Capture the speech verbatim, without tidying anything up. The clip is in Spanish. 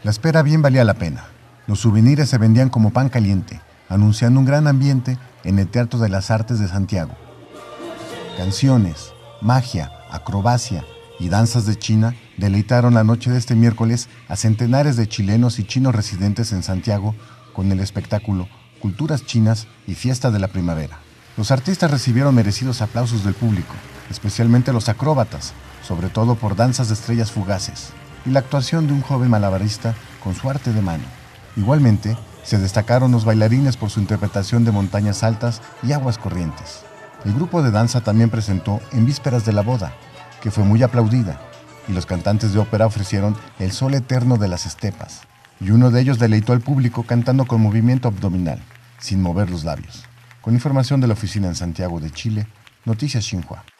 La espera bien valía la pena. Los souvenirs se vendían como pan caliente, anunciando un gran ambiente en el Teatro de las Artes de Santiago. Canciones, magia, acrobacia y danzas de China deleitaron la noche de este miércoles a centenares de chilenos y chinos residentes en Santiago con el espectáculo Culturas Chinas y Fiesta de la Primavera. Los artistas recibieron merecidos aplausos del público, especialmente los acróbatas, sobre todo por danzas de estrellas fugaces, y la actuación de un joven malabarista con su arte de mano. Igualmente, se destacaron los bailarines por su interpretación de montañas altas y aguas corrientes. El grupo de danza también presentó En Vísperas de la Boda, que fue muy aplaudida, y los cantantes de ópera ofrecieron El Sol Eterno de las Estepas, y uno de ellos deleitó al público cantando con movimiento abdominal, sin mover los labios. Con información de la oficina en Santiago de Chile, Noticias Xinhua.